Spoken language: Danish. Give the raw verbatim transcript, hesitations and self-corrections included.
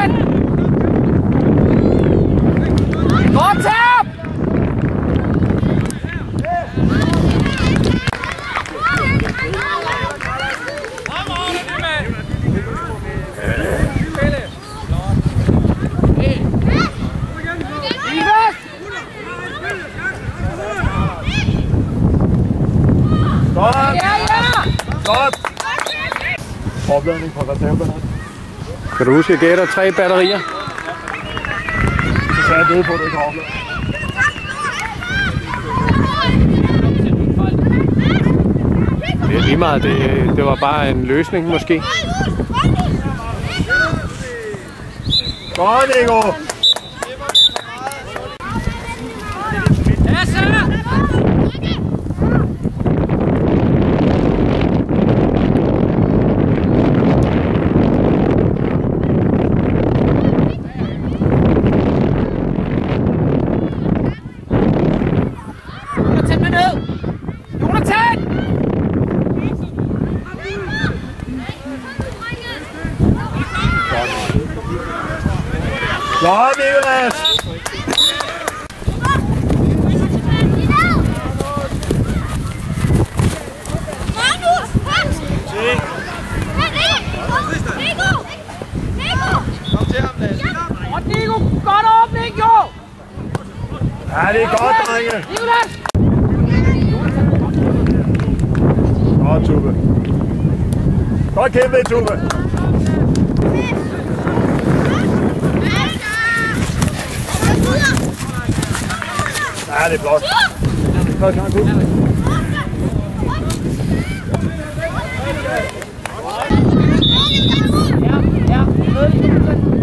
Jonathan! Godt tab! Godt! Ja, ja! Godt! Opladning på reserverne. Kan du huske, at gætte tre batterier? Så sagde jeg ved på, at du ikke har opladet. Det er lige meget. Det, det var bare en løsning, måske. Godt, Nico! Jonathan med ned! Jonathan! Godt, Nicolas! Og Nico, godt åbning, jo! Ja, det er godt, drenge! Nicolas! Godt, Tube. Godt kæmpet, Tube. Ja, det er flot. Godt, godt, godt. Ja, ja,